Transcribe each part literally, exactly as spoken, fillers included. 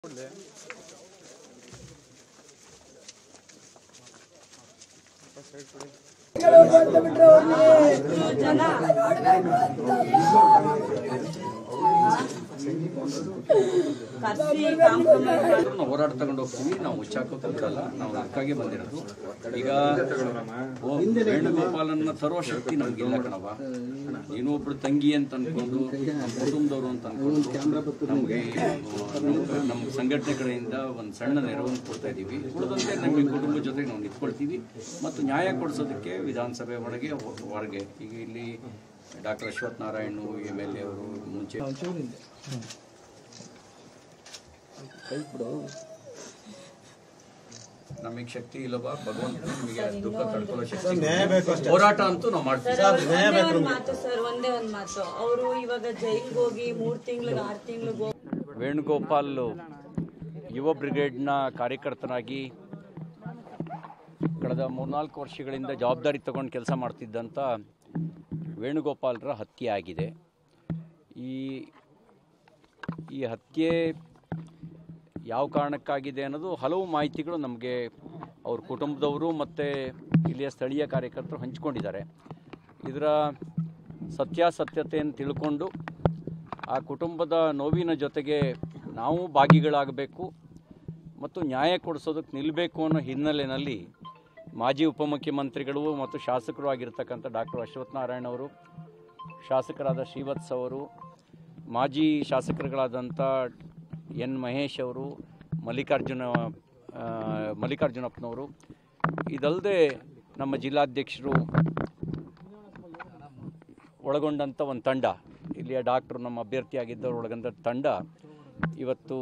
ನಾವು ಹೋರಾಟ ತಗೊಂಡು ಹೋಗ್ತೀವಿ. ನಾವು ಮುಚ್ಚಾಕೋಕೆ ಬಿಡಲ್ಲ. ನಾವು ಅದಕ್ಕಾಗಿ ಬಂದಿರೋದು. ಈಗ ವೇಣುಗೋಪಾಲನ್ನ ತರೋ ಶಕ್ತಿ ನಮಗಿಲ್ಲ ಕಣವ. ನೀನು ಒಬ್ರು ತಂಗಿ ಅಂತ ಅನ್ಕೊಂಡು ನಮ್ಮ ಕುಟುಂಬದವರು ಅಂತ ಅನ್ಕೊಂಡು ನಮಗೆ ನಮ್ಮ ಸಂಘಟನೆ ಕಡೆಯಿಂದ ಒಂದು ಸಣ್ಣ ನೆರವನ್ನು ಕೊಡ್ತಾ ಇದ್ದೀವಿ. ಉಳಿದಂತೆ ನಮಗೆ ಕುಟುಂಬದ ಜೊತೆಗೆ ನಾವು ನಿಂತ್ಕೊಳ್ತೀವಿ ಮತ್ತು ನ್ಯಾಯ ಕೊಡಿಸೋದಕ್ಕೆ ವಿಧಾನಸಭೆ ಒಳಗೆ ಹೊರಗೆ ಈಗ ಇಲ್ಲಿ doctor Ashwath Narayan M L A ಅವರು ಮುಂಚೆ ನಮಗೆ ಶಕ್ತಿ ಇಲ್ಲವಾ ಭಗವಂತ ನಮಗೆ ದುಃಖ ತಡ್ಕೊಳ್ಳೋ ಶಕ್ತಿ ಹೋರಾಟ ಅಂತೂ ನಾವು ಮಾಡ್ತೀವಿ. ಸರ್ ಒಂದೇ ಒಂದು ಮಾತು, ಅವರು ಇವಾಗ ಜೈಲಿಗೆ ಹೋಗಿ ಮೂರು ತಿಂಗಳಿಗೆ ಆರು ತಿಂಗಳಿಗೆ ವೇಣುಗೋಪಾಲ್ ಯುವ ಬ್ರಿಗೇಡ್ನ ಕಾರ್ಯಕರ್ತನಾಗಿ ಕಳೆದ ಮೂರ್ನಾಲ್ಕು ವರ್ಷಗಳಿಂದ ಜವಾಬ್ದಾರಿ ತಗೊಂಡು ಕೆಲಸ ಮಾಡ್ತಿದ್ದಂಥ ವೇಣುಗೋಪಾಲರ ಹತ್ಯೆ ಆಗಿದೆ. ಈ ಈ ಹತ್ಯೆ ಯಾವ ಕಾರಣಕ್ಕಾಗಿದೆ ಅನ್ನೋದು ಹಲವು ಮಾಹಿತಿಗಳು ನಮಗೆ ಅವ್ರ ಕುಟುಂಬದವರು ಮತ್ತು ಇಲ್ಲಿಯ ಸ್ಥಳೀಯ ಕಾರ್ಯಕರ್ತರು ಹಂಚಿಕೊಂಡಿದ್ದಾರೆ. ಇದರ ಸತ್ಯಾಸತ್ಯತೆಯನ್ನು ತಿಳ್ಕೊಂಡು ಆ ಕುಟುಂಬದ ನೋವಿನ ಜೊತೆಗೆ ನಾವು ಭಾಗಿಗಳಾಗಬೇಕು ಮತ್ತು ನ್ಯಾಯ ಕೊಡಿಸೋದಕ್ಕೆ ನಿಲ್ಲಬೇಕು ಅನ್ನೋ ಹಿನ್ನೆಲೆಯಲ್ಲಿ ಮಾಜಿ ಉಪಮುಖ್ಯಮಂತ್ರಿಗಳು ಮತ್ತು ಶಾಸಕರು ಆಗಿರ್ತಕ್ಕಂಥ ಡಾಕ್ಟರ್ ಅಶ್ವಥ್ ನಾರಾಯಣ್ ಅವರು, ಶಾಸಕರಾದ ಶ್ರೀವತ್ಸ್ ಅವರು, ಮಾಜಿ ಶಾಸಕರುಗಳಾದಂಥ ಎನ್ ಮಹೇಶ್ ಅವರು, ಮಲ್ಲಿಕಾರ್ಜುನ ಮಲ್ಲಿಕಾರ್ಜುನಪ್ಪನವರು, ಇದಲ್ಲದೆ ನಮ್ಮ ಜಿಲ್ಲಾಧ್ಯಕ್ಷರು ಒಳಗೊಂಡಂಥ ಒಂದು ತಂಡ, ಇಲ್ಲಿಯ ಡಾಕ್ಟ್ರು ನಮ್ಮ ಅಭ್ಯರ್ಥಿಯಾಗಿದ್ದವರು ಒಳಗೊಂಡ ತಂಡ ಇವತ್ತು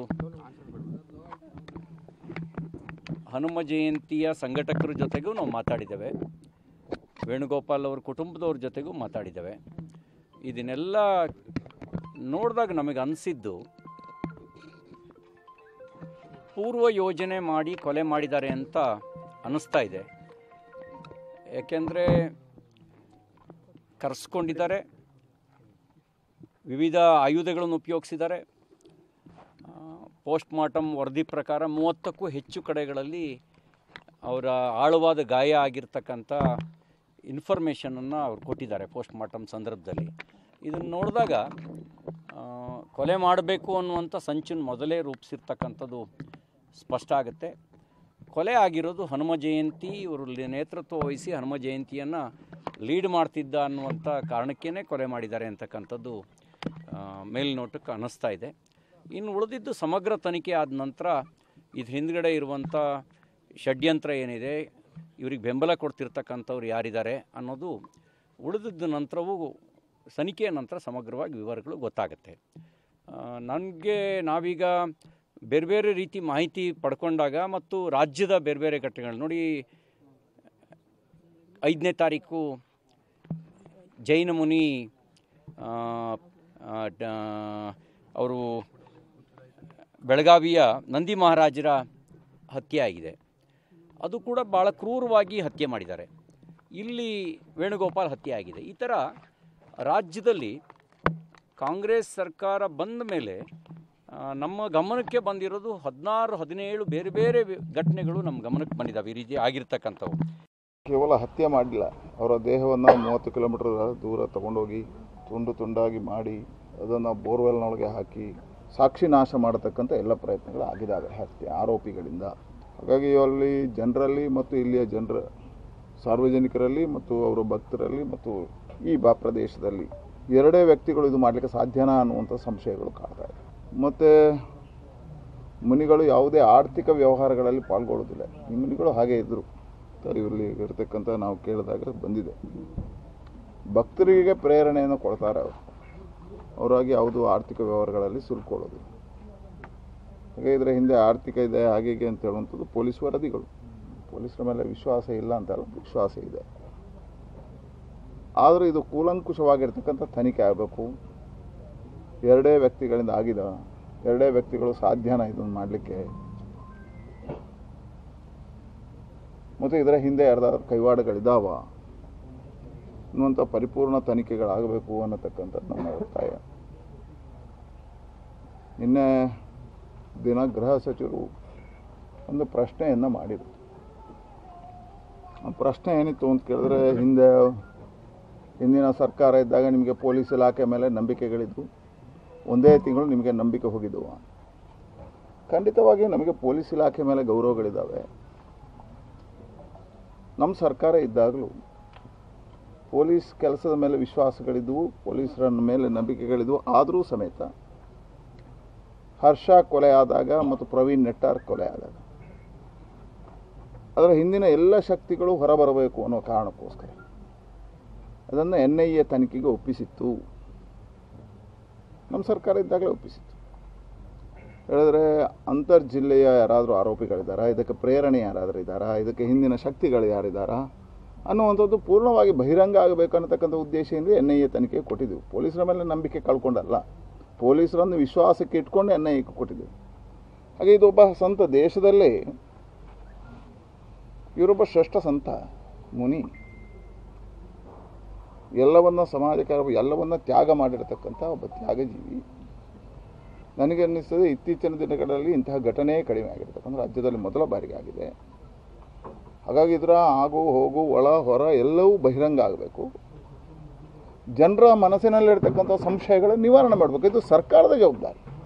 ಹನುಮ ಜಯಂತಿಯ ಸಂಘಟಕರ ಜೊತೆಗೂ ನಾವು ಮಾತಾಡಿದ್ದೇವೆ. ವೇಣುಗೋಪಾಲ್ ಅವ್ರ ಕುಟುಂಬದವ್ರ ಜೊತೆಗೂ ಮಾತಾಡಿದ್ದೇವೆ. ಇದನ್ನೆಲ್ಲ ನೋಡಿದಾಗ ನಮಗೆ ಅನಿಸಿದ್ದು ಪೂರ್ವ ಯೋಜನೆ ಮಾಡಿ ಕೊಲೆ ಮಾಡಿದ್ದಾರೆ ಅಂತ ಅನ್ನಿಸ್ತಾ ಇದೆ. ಯಾಕೆಂದರೆ ಕರೆಸ್ಕೊಂಡಿದ್ದಾರೆ, ವಿವಿಧ ಆಯುಧಗಳನ್ನು ಉಪಯೋಗಿಸಿದ್ದಾರೆ. ಪೋಸ್ಟ್ ಮಾರ್ಟಮ್ ವರದಿ ಪ್ರಕಾರ ಮೂವತ್ತಕ್ಕೂ ಹೆಚ್ಚು ಕಡೆಗಳಲ್ಲಿ ಅವರ ಆಳವಾದ ಗಾಯ ಆಗಿರ್ತಕ್ಕಂಥ ಇನ್ಫಾರ್ಮೇಷನನ್ನು ಅವ್ರು ಕೊಟ್ಟಿದ್ದಾರೆ ಪೋಸ್ಟ್ ಮಾರ್ಟಮ್ ಸಂದರ್ಭದಲ್ಲಿ. ಇದನ್ನು ನೋಡಿದಾಗ ಕೊಲೆ ಮಾಡಬೇಕು ಅನ್ನುವಂಥ ಸಂಚನ್ನು ಮೊದಲೇ ರೂಪಿಸಿರ್ತಕ್ಕಂಥದ್ದು ಸ್ಪಷ್ಟ ಆಗುತ್ತೆ. ಕೊಲೆ ಆಗಿರೋದು ಹನುಮ ಜಯಂತಿ, ಇವರು ನೇತೃತ್ವ ವಹಿಸಿ ಹನುಮ ಜಯಂತಿಯನ್ನು ಲೀಡ್ ಮಾಡ್ತಿದ್ದ ಅನ್ನುವಂಥ ಕಾರಣಕ್ಕೇ ಕೊಲೆ ಮಾಡಿದ್ದಾರೆ ಅಂತಕ್ಕಂಥದ್ದು ಮೇಲ್ನೋಟಕ್ಕೆ ಅನ್ನಿಸ್ತಾ ಇದೆ. ಇನ್ನು ಉಳಿದಿದ್ದು ಸಮಗ್ರ ತನಿಖೆ ಆದ ನಂತರ ಇದು ಹಿಂದ್ಗಡೆ ಇರುವಂಥ ಷಡ್ಯಂತ್ರ ಏನಿದೆ, ಇವ್ರಿಗೆ ಬೆಂಬಲ ಕೊಡ್ತಿರ್ತಕ್ಕಂಥವ್ರು ಯಾರಿದ್ದಾರೆ ಅನ್ನೋದು ಉಳಿದಿದ್ದ ನಂತರವೂ ತನಿಖೆಯ ನಂತರ ಸಮಗ್ರವಾಗಿ ವಿವರಗಳು ಗೊತ್ತಾಗುತ್ತೆ. ನನಗೆ ನಾವೀಗ ಬೇರೆ ಬೇರೆ ರೀತಿ ಮಾಹಿತಿ ಪಡ್ಕೊಂಡಾಗ ಮತ್ತು ರಾಜ್ಯದ ಬೇರೆ ಬೇರೆ ಘಟನೆಗಳು ನೋಡಿ, ಐದನೇ ತಾರೀಕು ಜೈನ ಮುನಿ ಅವರು ಬೆಳಗಾವಿಯ ನಂದಿ ಮಹಾರಾಜರ ಹತ್ಯೆ ಆಗಿದೆ. ಅದು ಕೂಡ ಭಾಳ ಕ್ರೂರವಾಗಿ ಹತ್ಯೆ ಮಾಡಿದ್ದಾರೆ. ಇಲ್ಲಿ ವೇಣುಗೋಪಾಲ್ ಹತ್ಯೆ ಆಗಿದೆ. ಈ ಥರ ರಾಜ್ಯದಲ್ಲಿ ಕಾಂಗ್ರೆಸ್ ಸರ್ಕಾರ ಬಂದ ಮೇಲೆ ನಮ್ಮ ಗಮನಕ್ಕೆ ಬಂದಿರೋದು ಹದಿನಾರು ಹದಿನೇಳು ಬೇರೆ ಬೇರೆ ಘಟನೆಗಳು ನಮ್ಮ ಗಮನಕ್ಕೆ ಬಂದಿದ್ದಾವೆ ಈ ರೀತಿ ಆಗಿರ್ತಕ್ಕಂಥವು. ಕೇವಲ ಹತ್ಯೆ ಮಾಡಲಿಲ್ಲ, ಅವರ ದೇಹವನ್ನು ಮೂವತ್ತು ಕಿಲೋಮೀಟರ್ ದೂರ ತಗೊಂಡೋಗಿ ತುಂಡು ತುಂಡಾಗಿ ಮಾಡಿ ಅದನ್ನು ಬೋರ್ವೆಲ್ನೊಳಗೆ ಹಾಕಿ ಸಾಕ್ಷಿ ನಾಶ ಮಾಡತಕ್ಕಂಥ ಎಲ್ಲ ಪ್ರಯತ್ನಗಳು ಆಗಿದ್ದಾವೆ ಹತ್ಯೆ ಆರೋಪಿಗಳಿಂದ. ಹಾಗಾಗಿ ಅಲ್ಲಿ ಜನರಲ್ಲಿ ಮತ್ತು ಇಲ್ಲಿಯ ಜನರ ಸಾರ್ವಜನಿಕರಲ್ಲಿ ಮತ್ತು ಅವರ ಭಕ್ತರಲ್ಲಿ ಮತ್ತು ಈ ಬಾ ಪ್ರದೇಶದಲ್ಲಿ ಎರಡೇ ವ್ಯಕ್ತಿಗಳು ಇದು ಮಾಡಲಿಕ್ಕೆ ಸಾಧ್ಯನಾ ಅನ್ನುವಂಥ ಸಂಶಯಗಳು ಕಾಡ್ತಾ ಇದೆ. ಮತ್ತು ಮುನಿಗಳು ಯಾವುದೇ ಆರ್ಥಿಕ ವ್ಯವಹಾರಗಳಲ್ಲಿ ಪಾಲ್ಗೊಳ್ಳೋದಿಲ್ಲ. ಈ ಮುನಿಗಳು ಹಾಗೆ ಇದ್ದರು, ಇಲ್ಲಿ ಇರತಕ್ಕಂಥ ನಾವು ಕೇಳಿದಾಗ ಬಂದಿದೆ. ಭಕ್ತರಿಗೆ ಪ್ರೇರಣೆಯನ್ನು ಕೊಡ್ತಾರೆ ಅವರು, ಅವರಾಗಿ ಯಾವುದು ಆರ್ಥಿಕ ವ್ಯವಹಾರಗಳಲ್ಲಿ ಸುಲ್ಕೊಳ್ಳೋದು. ಹಾಗೆ ಇದರ ಹಿಂದೆ ಆರ್ಥಿಕ ಇದೆ ಹಾಗೆ ಹೀಗೆ ಅಂತ ಹೇಳುವಂಥದ್ದು ಪೊಲೀಸ್ ವರದಿಗಳು. ಪೊಲೀಸರ ಮೇಲೆ ವಿಶ್ವಾಸ ಇಲ್ಲ ಅಂತಲ್ಲ, ವಿಶ್ವಾಸ ಇದೆ. ಆದರೂ ಇದು ಕೂಲಂಕುಷವಾಗಿರ್ತಕ್ಕಂಥ ತನಿಖೆ ಆಗಬೇಕು. ಎರಡೇ ವ್ಯಕ್ತಿಗಳಿಂದ ಆಗಿದೆ, ಎರಡೇ ವ್ಯಕ್ತಿಗಳು ಸಾಧ್ಯನಾ ಇದನ್ನು ಮಾಡಲಿಕ್ಕೆ, ಮತ್ತು ಇದರ ಹಿಂದೆ ಯಾರ್ದಾದ್ರೂ ಕೈವಾಡಗಳಿದ್ದಾವ ಅನ್ನುವಂಥ ಪರಿಪೂರ್ಣ ತನಿಖೆಗಳಾಗಬೇಕು ಅನ್ನತಕ್ಕಂಥದ್ದು ನಮ್ಮ ಒತ್ತಾಯ. ನಿನ್ನೆ ದಿನ ಗೃಹ ಸಚಿವರು ಒಂದು ಪ್ರಶ್ನೆಯನ್ನು ಮಾಡಿದರು. ಆ ಪ್ರಶ್ನೆ ಏನಿತ್ತು ಅಂತ ಕೇಳಿದ್ರೆ, ಹಿಂದೆ ಹಿಂದಿನ ಸರ್ಕಾರ ಇದ್ದಾಗ ನಿಮಗೆ ಪೊಲೀಸ್ ಇಲಾಖೆ ಮೇಲೆ ನಂಬಿಕೆಗಳಿದ್ವು, ಒಂದೇ ತಿಂಗಳು ನಿಮಗೆ ನಂಬಿಕೆ ಹೋಗಿದ್ದವು. ಖಂಡಿತವಾಗಿ ನಮಗೆ ಪೊಲೀಸ್ ಇಲಾಖೆ ಮೇಲೆ ಗೌರವಗಳಿದ್ದಾವೆ. ನಮ್ಮ ಸರ್ಕಾರ ಇದ್ದಾಗಲೂ ಪೊಲೀಸ್ ಕೆಲಸದ ಮೇಲೆ ವಿಶ್ವಾಸಗಳಿದ್ವು, ಪೊಲೀಸರ ಮೇಲೆ ನಂಬಿಕೆಗಳಿದ್ವು. ಆದರೂ ಸಮೇತ ಹರ್ಷ ಕೊಲೆ ಆದಾಗ ಮತ್ತು ಪ್ರವೀಣ್ ನೆಟ್ಟಾರ್ ಕೊಲೆ ಆದಾಗ ಅದರ ಹಿಂದಿನ ಎಲ್ಲ ಶಕ್ತಿಗಳು ಹೊರಬರಬೇಕು ಅನ್ನೋ ಕಾರಣಕ್ಕೋಸ್ಕರ ಅದನ್ನು ಎನ್ ಐ ಎ ತನಿಖೆಗೆ ಒಪ್ಪಿಸಿತ್ತು. ನಮ್ಮ ಸರ್ಕಾರ ಇದ್ದಾಗಲೇ ಒಪ್ಪಿಸಿತ್ತು. ಹೇಳಿದ್ರೆ ಅಂತರ್ ಜಿಲ್ಲೆಯ ಯಾರಾದರೂ ಆರೋಪಿಗಳಿದ್ದಾರಾ, ಇದಕ್ಕೆ ಪ್ರೇರಣೆ ಯಾರಾದರೂ ಇದ್ದಾರಾ, ಇದಕ್ಕೆ ಹಿಂದಿನ ಶಕ್ತಿಗಳು ಯಾರಿದ್ದಾರಾ ಅನ್ನುವಂಥದ್ದು ಪೂರ್ಣವಾಗಿ ಬಹಿರಂಗ ಆಗಬೇಕು ಅನ್ನತಕ್ಕಂಥ ಉದ್ದೇಶದಿಂದ ಎನ್ ಐ ಎ ತನಿಖೆ ಕೊಟ್ಟಿದ್ದೆವು. ಪೊಲೀಸರ ಮೇಲೆ ನಂಬಿಕೆ ಕಳ್ಕೊಂಡಲ್ಲ, ಪೊಲೀಸರನ್ನು ವಿಶ್ವಾಸಕ್ಕೆ ಇಟ್ಕೊಂಡು ಎನ್ ಐ ಎಗೆ ಕೊಟ್ಟಿದ್ದೆವು. ಹಾಗೆ ಇದೊಬ್ಬ ಸಂತ, ದೇಶದಲ್ಲೇ ಇವರೊಬ್ಬ ಶ್ರೇಷ್ಠ ಸಂತ, ಮುನಿ, ಎಲ್ಲವನ್ನ ಸಮಾಜಕ್ಕೆ ಎಲ್ಲವನ್ನ ತ್ಯಾಗ ಮಾಡಿರತಕ್ಕಂಥ ಒಬ್ಬ ತ್ಯಾಗಜೀವಿ. ನನಗೆ ಅನ್ನಿಸ್ತದೆ ಇತ್ತೀಚಿನ ದಿನಗಳಲ್ಲಿ ಇಂತಹ ಘಟನೆ ಕಡಿಮೆ ಆಗಿರ್ತಕ್ಕಂಥ ರಾಜ್ಯದಲ್ಲಿ ಮೊದಲ ಬಾರಿಗೆ ಆಗಿದೆ. ಹಾಗಾಗಿ ಇದರ ಆಗು ಹೋಗು ಒಳ ಹೊರ ಎಲ್ಲವೂ ಬಹಿರಂಗ ಆಗಬೇಕು. ಜನರ ಮನಸ್ಸಿನಲ್ಲಿರ್ತಕ್ಕಂಥ ಸಂಶಯಗಳನ್ನು ನಿವಾರಣೆ ಮಾಡಬೇಕು. ಇದು ಸರ್ಕಾರದ ಜವಾಬ್ದಾರಿ.